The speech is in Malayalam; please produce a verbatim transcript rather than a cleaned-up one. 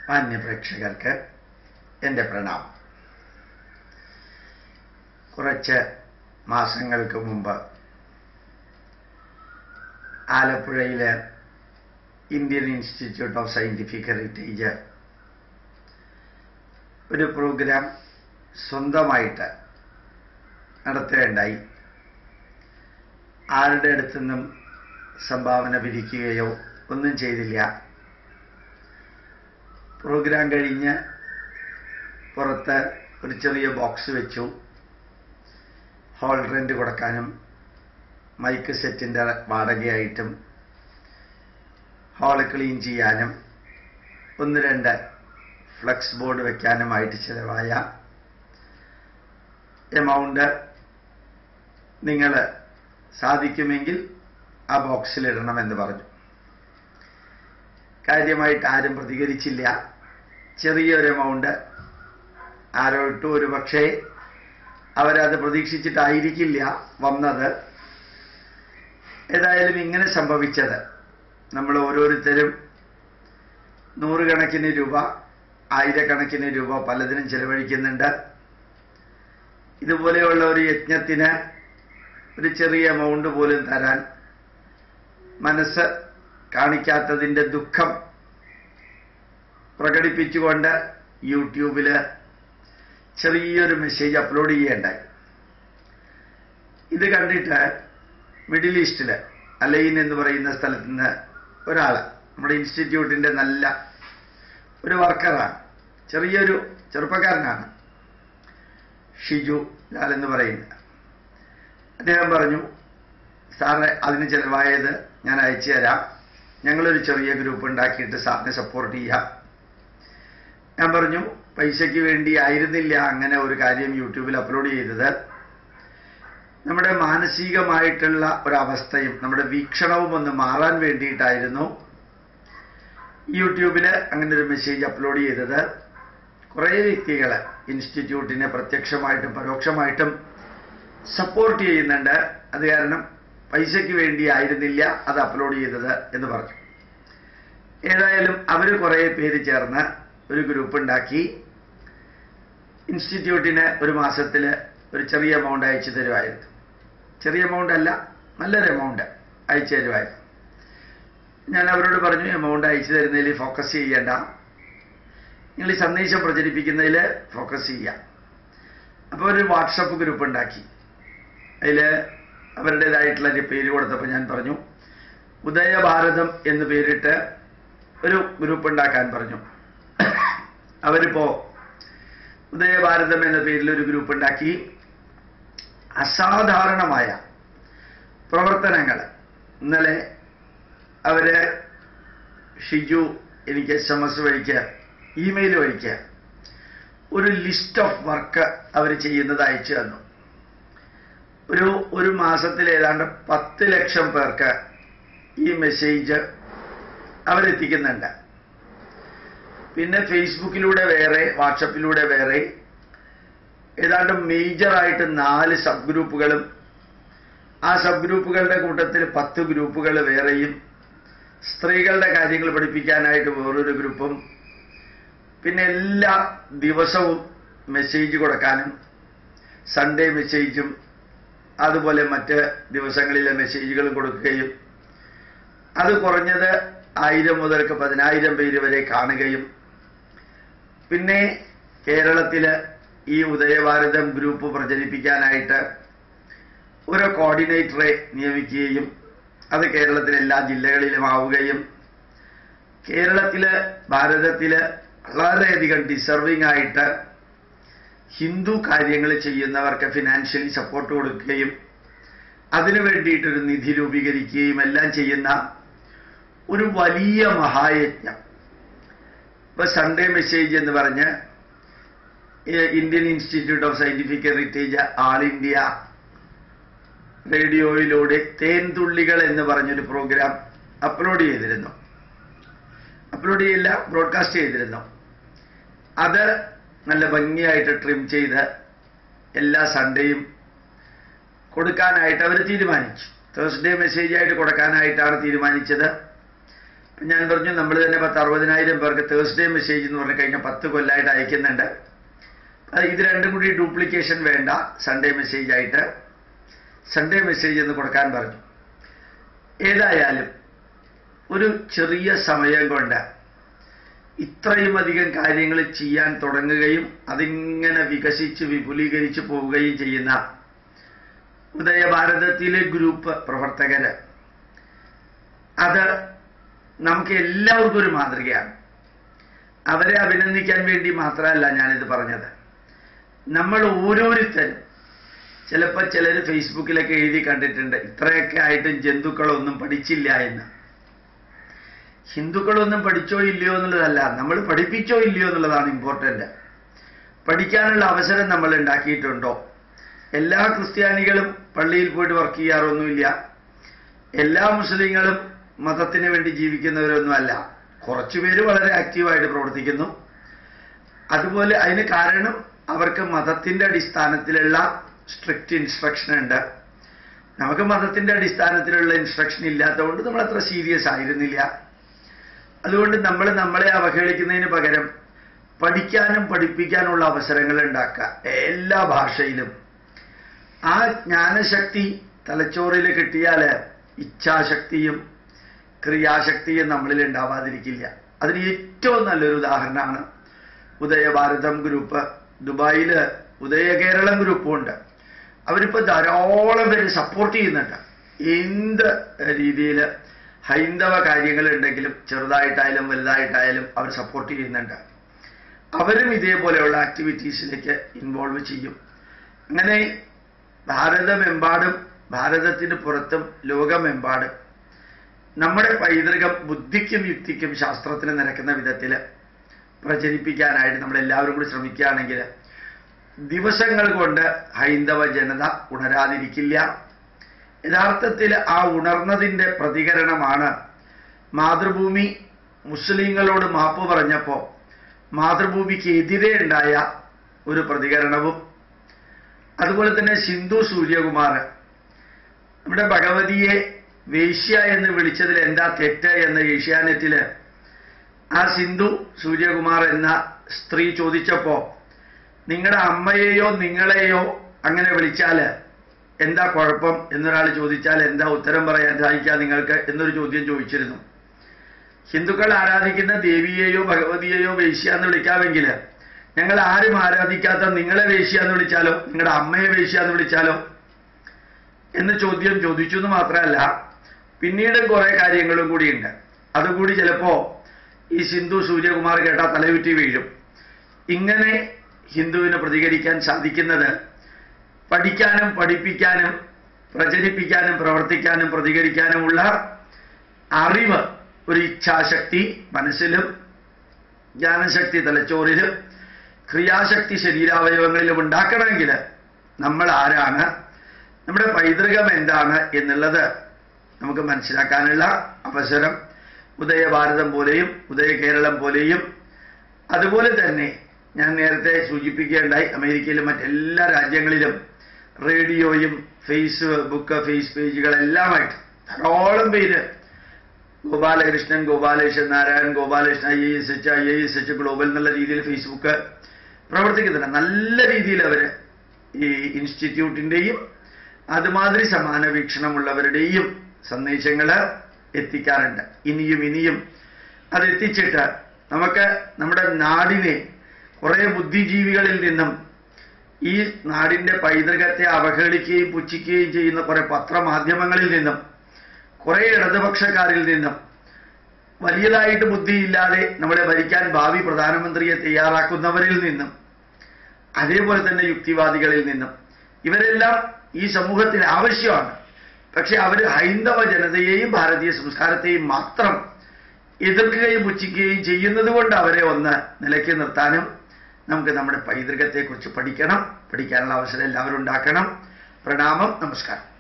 മാന്യപ്രേക്ഷകർക്ക് എൻ്റെ പ്രണാമം. കുറച്ച് മാസങ്ങൾക്ക് മുമ്പ് ആലപ്പുഴയിലെ Indian institute of scientific heritage ഒരു പ്രോഗ്രാം സ്വന്തമായിട്ട് നടത്തുകയുണ്ടായി. ആരുടെ അടുത്തുനിന്നും സംഭാവന പിരിക്കുകയോ ഒന്നും ചെയ്തില്ല. പ്രോഗ്രാം കഴിഞ്ഞ് പുറത്ത് ഒരു ചെറിയ ബോക്സ് വെച്ചു. ഹോൾ റെന്റ് കൊടുക്കാനും മൈക്ക് സെറ്റിൻ്റെ വാടകയായിട്ടും ഹാള് ക്ലീൻ ചെയ്യാനും ഒന്ന് രണ്ട് ഫ്ലക്സ് ബോർഡ് വയ്ക്കാനുമായിട്ട് ചിലവായ എമൗണ്ട് നിങ്ങൾ സാധിക്കുമെങ്കിൽ ആ ബോക്സിലിടണമെന്ന് പറഞ്ഞു. കാര്യമായിട്ട് ആരും പ്രതികരിച്ചില്ല. ചെറിയൊരു എമൗണ്ട് ആരോ ഇട്ടു. ഒരു പക്ഷേ അവരത് പ്രതീക്ഷിച്ചിട്ടായിരിക്കില്ല വന്നത്. ഏതായാലും ഇങ്ങനെ സംഭവിച്ചത് നമ്മൾ ഓരോരുത്തരും നൂറുകണക്കിന് രൂപ, ആയിരക്കണക്കിന് രൂപ പലതിനും ചെലവഴിക്കുന്നുണ്ട്. ഇതുപോലെയുള്ള ഒരു യജ്ഞത്തിന് ഒരു ചെറിയ എമൗണ്ട് പോലും തരാൻ മനസ്സ് കാണിക്കാത്തതിൻ്റെ ദുഃഖം പ്രകടിപ്പിച്ചുകൊണ്ട് യൂട്യൂബിൽ ചെറിയൊരു മെസ്സേജ് അപ്ലോഡ് ചെയ്യേണ്ടായി. ഇത് കണ്ടിട്ട് മിഡിൽ ഈസ്റ്റിൽ അലൈൻ എന്ന് പറയുന്ന സ്ഥലത്ത് നിന്ന് ഒരാൾ, നമ്മുടെ ഇൻസ്റ്റിറ്റ്യൂട്ടിൻ്റെ നല്ല ഒരു വർക്കറാണ്, ചെറിയൊരു ചെറുപ്പക്കാരനാണ്, ഷിജു ലാൽ എന്ന് പറയുന്നത്. അദ്ദേഹം പറഞ്ഞു, സാറ് അതിന് ചിലവായത് ഞാൻ അയച്ചു തരാം, ഞങ്ങളൊരു ചെറിയ ഗ്രൂപ്പ് ഉണ്ടാക്കിയിട്ട് സാറിനെ സപ്പോർട്ട് ചെയ്യാം. ഞാൻ പറഞ്ഞു, പൈസയ്ക്ക് വേണ്ടി ആയിരുന്നില്ല അങ്ങനെ ഒരു കാര്യം യൂട്യൂബിൽ അപ്ലോഡ് ചെയ്തത്. നമ്മുടെ മാനസികമായിട്ടുള്ള ഒരവസ്ഥയും നമ്മുടെ വീക്ഷണവും ഒന്ന് മാറാൻ വേണ്ടിയിട്ടായിരുന്നു യൂട്യൂബിൽ അങ്ങനെ ഒരു മെസ്സേജ് അപ്ലോഡ് ചെയ്തത്. കുറേ വ്യക്തികൾ ഇൻസ്റ്റിറ്റ്യൂട്ടിനെ പ്രത്യക്ഷമായിട്ടും പരോക്ഷമായിട്ടും സപ്പോർട്ട് ചെയ്യുന്നുണ്ട്. അത് കാരണം പൈസയ്ക്ക് വേണ്ടി ആയിരുന്നില്ല അത് അപ്ലോഡ് ചെയ്തത് എന്ന് പറഞ്ഞു. ഏതായാലും അവർ കുറേ പേര് ചേർന്ന് ഒരു ഗ്രൂപ്പ് ഉണ്ടാക്കി ഇൻസ്റ്റിറ്റ്യൂട്ടിന് ഒരു മാസത്തിൽ ഒരു ചെറിയ എമൗണ്ട് അയച്ചു തരുമായിരുന്നു. ചെറിയ എമൗണ്ട് അല്ല, നല്ലൊരു എമൗണ്ട് അയച്ചു തരുമായിരുന്നു. ഞാൻ അവരോട് പറഞ്ഞു, എമൗണ്ട് അയച്ചു തരുന്നതിൽ ഫോക്കസ് ചെയ്യേണ്ട, നിങ്ങൾ ഈ സന്ദേശം പ്രചരിപ്പിക്കുന്നതിൽ ഫോക്കസ് ചെയ്യാം. അപ്പോൾ ഒരു വാട്സപ്പ് ഗ്രൂപ്പ് ഉണ്ടാക്കി. അതിൽ അവരുടേതായിട്ടുള്ള പേര് കൊടുത്തപ്പോൾ ഞാൻ പറഞ്ഞു, ഉദയഭാരതം എന്ന് പേരിട്ട് ഒരു ഗ്രൂപ്പ് ഉണ്ടാക്കാൻ പറഞ്ഞു. അവരിപ്പോൾ ഉദയഭാരതം എന്ന പേരിൽ ഒരു ഗ്രൂപ്പ് ഉണ്ടാക്കി. അസാധാരണമായ പ്രവർത്തനങ്ങൾ ഇന്നലെ അവര് ഷിജു എനിക്ക് എസ് എം എസ് വഴിക്ക് ഇമെയിൽ വഴിക്ക് ഒരു ലിസ്റ്റ് ഓഫ് വർക്ക് അവർ ചെയ്യുന്നത് അയച്ചു തന്നു. ഒരു ഒരു മാസത്തിൽ ഏതാണ്ട് പത്ത് ലക്ഷം പേർക്ക് ഈ മെസ്സേജ് അവരെത്തിക്കുന്നുണ്ട്. പിന്നെ ഫേസ്ബുക്കിലൂടെ വേറെ, വാട്സപ്പിലൂടെ വേറെ, ഏതാണ്ട് മേജറായിട്ട് നാല് സബ് ഗ്രൂപ്പുകളും, ആ സബ് ഗ്രൂപ്പുകളുടെ കൂട്ടത്തിൽ പത്ത് ഗ്രൂപ്പുകൾ വേറെയും, സ്ത്രീകളുടെ കാര്യങ്ങൾ പഠിപ്പിക്കാനായിട്ട് വേറൊരു ഗ്രൂപ്പും, പിന്നെ എല്ലാ ദിവസവും മെസ്സേജ് കൊടുക്കാനും സൺഡേ മെസ്സേജും അതുപോലെ മറ്റ് ദിവസങ്ങളിലെ മെസ്സേജുകളും കൊടുക്കുകയും അത് കുറഞ്ഞത് ആയിരം മുതൽക്ക് പതിനായിരം പേര് വരെ കാണുകയും, പിന്നെ കേരളത്തിൽ ഈ ഉദയഭാരതം ഗ്രൂപ്പ് പ്രചരിപ്പിക്കാനായിട്ട് ഒരു കോർഡിനേറ്ററെ നിയമിക്കുകയും അത് കേരളത്തിലെ എല്ലാ ജില്ലകളിലും ആവുകയും കേരളത്തിൽ ഭാരതത്തിൽ വളരെയധികം ഡിസർവിംഗ് ആയിട്ട് ഹിന്ദു കാര്യങ്ങൾ ചെയ്യുന്നവർക്ക് ഫിനാൻഷ്യലി സപ്പോർട്ട് കൊടുക്കുകയും അതിനു വേണ്ടിയിട്ടൊരു നിധി രൂപീകരിക്കുകയും എല്ലാം ചെയ്യുന്ന ഒരു വലിയ മഹായജ്ഞം. ഇപ്പൊ സൺഡേ മെസ്സേജ് എന്ന് പറഞ്ഞ് Indian institute of scientific heritage All India റേഡിയോയിലൂടെ തേൻതുള്ളികൾ എന്ന് പറഞ്ഞൊരു പ്രോഗ്രാം അപ്ലോഡ് ചെയ്തിരുന്നു. അപ്ലോഡ് ചെയ്യില്ല, ബ്രോഡ്കാസ്റ്റ് ചെയ്തിരുന്നു. അത് നല്ല ഭംഗിയായിട്ട് ട്രിം ചെയ്ത് എല്ലാ സൺഡേയും കൊടുക്കാനായിട്ട് അവർ തീരുമാനിച്ചു. തേഴ്സ്ഡേ മെസ്സേജായിട്ട് കൊടുക്കാനായിട്ടാണ് തീരുമാനിച്ചത്. ഞാൻ പറഞ്ഞു നമ്മൾ തന്നെ പത്ത് അറുപതിനായിരം പേർക്ക് തേഴ്സ്ഡേ മെസ്സേജ് എന്ന് പറഞ്ഞ് കഴിഞ്ഞാൽ പത്ത് കൊല്ലമായിട്ട് അയക്കുന്നുണ്ട്. ഇത് രണ്ടും കൂടി ഡ്യൂപ്ലിക്കേഷൻ വേണ്ട, സൺഡേ മെസ്സേജ് ആയിട്ട് സൺഡേ മെസ്സേജ് എന്ന് കൊടുക്കാൻ പറഞ്ഞു. ഏതായാലും ഒരു ചെറിയ സമയം കൊണ്ട് ഇത്രയും അധികം കാര്യങ്ങൾ ചെയ്യാൻ തുടങ്ങുകയും അതിങ്ങനെ വികസിച്ച് വിപുലീകരിച്ച് പോവുകയും ചെയ്യുന്ന ഉദയഭാരതത്തിലെ ഗ്രൂപ്പ് പ്രവർത്തകര്, അത് നമുക്ക് എല്ലാവർക്കും ഒരു മാതൃകയാണ്. അവരെ അഭിനന്ദിക്കാൻ വേണ്ടി മാത്രമല്ല ഞാനിത് പറഞ്ഞത്. നമ്മൾ ഓരോരുത്തരും ചിലപ്പോൾ ചിലർ ഫേസ്ബുക്കിലൊക്കെ എഴുതി കണ്ടിട്ടുണ്ട്, ഇത്രയൊക്കെ ആയിട്ടും ജന്തുക്കളൊന്നും പഠിച്ചില്ല എന്ന്. ഹിന്ദുക്കളൊന്നും പഠിച്ചോ ഇല്ലയോ എന്നുള്ളതല്ല, നമ്മൾ പഠിപ്പിച്ചോ ഇല്ലയോ എന്നുള്ളതാണ് ഇമ്പോർട്ടൻ്റ്. പഠിക്കാനുള്ള അവസരം നമ്മൾ ഉണ്ടാക്കിയിട്ടുണ്ടോ? എല്ലാ ക്രിസ്ത്യാനികളും പള്ളിയിൽ പോയിട്ട് വർക്ക് ചെയ്യാറൊന്നുമില്ല. എല്ലാ മുസ്ലിങ്ങളും മതത്തിന് വേണ്ടി ജീവിക്കുന്നവരൊന്നുമല്ല. കുറച്ചുപേര് വളരെ ആക്റ്റീവായിട്ട് പ്രവർത്തിക്കുന്നു. അതുപോലെ അതിന് കാരണം അവർക്ക് മതത്തിന്റെ അടിസ്ഥാനത്തിലുള്ള സ്ട്രിക്റ്റ് ഇൻസ്ട്രക്ഷൻ ഉണ്ട്. നമുക്ക് മതത്തിന്റെ അടിസ്ഥാനത്തിലുള്ള ഇൻസ്ട്രക്ഷൻ ഇല്ലാത്തതുകൊണ്ട് നമ്മൾ അത്ര സീരിയസ് ആയിരുന്നില്ല. അതുകൊണ്ട് നമ്മൾ നമ്മളെ അവഹേളിക്കുന്നതിന് പകരം പഠിക്കാനും പഠിപ്പിക്കാനുള്ള അവസരങ്ങൾ ഉണ്ടാക്കുക എല്ലാ ഭാഷയിലും. ആ ജ്ഞാനശക്തി തലച്ചോറിൽ കിട്ടിയാൽ ഇച്ഛാശക്തിയും ക്രിയാശക്തിയും നമ്മളിൽ ഉണ്ടാവാതിരിക്കില്ല. അതിന് ഏറ്റവും നല്ലൊരു ഉദാഹരണമാണ് ഉദയഭാരതം ഗ്രൂപ്പ്. ദുബായിൽ ഉദയകേരളം ഗ്രൂപ്പും ഉണ്ട്. അവരിപ്പോൾ ധാരാളം പേര് സപ്പോർട്ട് ചെയ്യുന്നുണ്ട്. എന്ത് രീതിയിൽ ഹൈന്ദവ കാര്യങ്ങളുണ്ടെങ്കിലും ചെറുതായിട്ടായാലും വലുതായിട്ടായാലും അവർ സപ്പോർട്ട് ചെയ്യുന്നുണ്ട്. അവരും ഇതേപോലെയുള്ള ആക്ടിവിറ്റീസിലേക്ക് ഇൻവോൾവ് ചെയ്യും. അങ്ങനെ ഭാരതമെമ്പാടും ഭാരതത്തിന് പുറത്തും ലോകമെമ്പാടും നമ്മുടെ പൈതൃകം ബുദ്ധിക്കും യുക്തിക്കും ശാസ്ത്രത്തിന് നിരക്കുന്ന വിധത്തിൽ പ്രചരിപ്പിക്കാനായിട്ട് നമ്മളെല്ലാവരും കൂടി ശ്രമിക്കുകയാണെങ്കിൽ ദിവസങ്ങൾ കൊണ്ട് ഹൈന്ദവ ജനത ഉണരാതിരിക്കില്ല. യഥാർത്ഥത്തിൽ ആ ഉണർന്നതിൻ്റെ പ്രതികരണമാണ് മാതൃഭൂമി മുസ്ലിങ്ങളോട് മാപ്പ് പറഞ്ഞപ്പോൾ മാതൃഭൂമിക്ക് എതിരെ ഉണ്ടായ ഒരു പ്രതികരണവും, അതുപോലെ തന്നെ സിന്ധു സൂര്യകുമാർ നമ്മുടെ ഭഗവതിയെ വേശ്യ എന്ന് വിളിച്ചതിൽ എന്താ തെറ്റ് എന്ന് ഏഷ്യാനെറ്റിൽ ആ സിന്ധു സൂര്യകുമാർ എന്ന സ്ത്രീ ചോദിച്ചപ്പോൾ നിങ്ങളുടെ അമ്മയെയോ നിങ്ങളെയോ അങ്ങനെ വിളിച്ചാൽ എന്താ കുഴപ്പം എന്നൊരാൾ ചോദിച്ചാൽ എന്താ ഉത്തരം പറയാൻ സാധിക്കുക നിങ്ങൾക്ക് എന്നൊരു ചോദ്യം ചോദിച്ചിരുന്നു. ഹിന്ദുക്കൾ ആരാധിക്കുന്ന ദേവിയെയോ ഭഗവതിയെയോ വേശ്യ എന്ന് വിളിക്കാമെങ്കിൽ ഞങ്ങൾ ആരും ആരാധിക്കാത്ത നിങ്ങളെ വേശ്യ എന്ന് വിളിച്ചാലോ നിങ്ങളുടെ അമ്മയെ വേശ്യ എന്ന് വിളിച്ചാലോ എന്ന് ചോദ്യം ചോദിച്ചു എന്ന് മാത്രമല്ല, പിന്നീട് കുറെ കാര്യങ്ങളും കൂടിയുണ്ട്. അതുകൂടി ചിലപ്പോ ഈ സിന്ധു സൂര്യകുമാർ കേട്ടാ തലയുറ്റി വീഴും. ഇങ്ങനെ ഹിന്ദുവിന് പ്രതികരിക്കാൻ സാധിക്കുന്നത് പഠിക്കാനും പഠിപ്പിക്കാനും പ്രചരിപ്പിക്കാനും പ്രവർത്തിക്കാനും പ്രതികരിക്കാനുമുള്ള അറിവ്, ഒരു ഇച്ഛാശക്തി മനസ്സിലും ജ്ഞാനശക്തി തലച്ചോറിലും ക്രിയാശക്തി ശരീരാവയവങ്ങളിലും ഉണ്ടാക്കണമെങ്കിൽ നമ്മൾ ആരാണ്, നമ്മുടെ പൈതൃകം എന്താണ് എന്നുള്ളത് നമുക്ക് മനസ്സിലാക്കാനുള്ള അവസരം ഉദയഭാരതം പോലെയും ഉദയകേരളം പോലെയും, അതുപോലെ തന്നെ ഞാൻ നേരത്തെ സൂചിപ്പിക്കുകയുണ്ടായി അമേരിക്കയിലും മറ്റെല്ലാ രാജ്യങ്ങളിലും റേഡിയോയും ഫേസ്ബുക്ക് ഫേസ് പേജുകളെല്ലാമായിട്ട് ധാരാളം പേര് Gopalakrishnan, Gopalakrishnan Narayan, Gopalakrishnan I A S H I A S H global എന്നുള്ള രീതിയിൽ ഫേസ്ബുക്ക് പ്രവർത്തിക്കുന്നുണ്ട്. നല്ല രീതിയിൽ അവർ ഈ ഇൻസ്റ്റിറ്റ്യൂട്ടിൻ്റെയും അതുമാതിരി സമാന വീക്ഷണമുള്ളവരുടെയും സന്ദേശങ്ങൾ എത്തിക്കാറുണ്ട്. ഇനിയും ഇനിയും അതെത്തിച്ചിട്ട് നമുക്ക് നമ്മുടെ നാടിനെ കുറേ ബുദ്ധിജീവികളിൽ നിന്നും ഈ നാടിൻ്റെ പൈതൃകത്തെ അവഹേളിക്കുകയും പുച്ഛിക്കുകയും ചെയ്യുന്ന കുറേ പത്രമാധ്യമങ്ങളിൽ നിന്നും കുറേ ഇടതുപക്ഷക്കാരിൽ നിന്നും വലിയതായിട്ട് ബുദ്ധിയില്ലാതെ നമ്മളെ ഭരിക്കാൻ ഭാവി പ്രധാനമന്ത്രിയെ തയ്യാറാക്കുന്നവരിൽ നിന്നും അതേപോലെ തന്നെ യുക്തിവാദികളിൽ നിന്നും ഇവരെല്ലാം ഈ സമൂഹത്തിന് ആവശ്യമാണ്. പക്ഷെ അവർ ഹൈന്ദവ ജനതയെയും ഭാരതീയ സംസ്കാരത്തെയും മാത്രം എതിർക്കുകയും പുച്ഛിക്കുകയും ചെയ്യുന്നത് കൊണ്ട് അവരെ ഒന്ന് നിലയ്ക്ക് നിർത്താനും നമുക്ക് നമ്മുടെ പൈതൃകത്തെക്കുറിച്ച് പഠിക്കണം. പഠിക്കാനുള്ള അവസരം എല്ലാവരും ഉണ്ടാക്കണം. പ്രണാമം, നമസ്കാരം.